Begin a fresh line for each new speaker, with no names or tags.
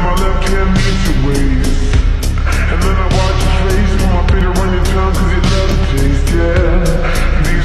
my left hand meets your waist, and then I watch your face, put my finger on your tongue, cause you love the taste, yeah. These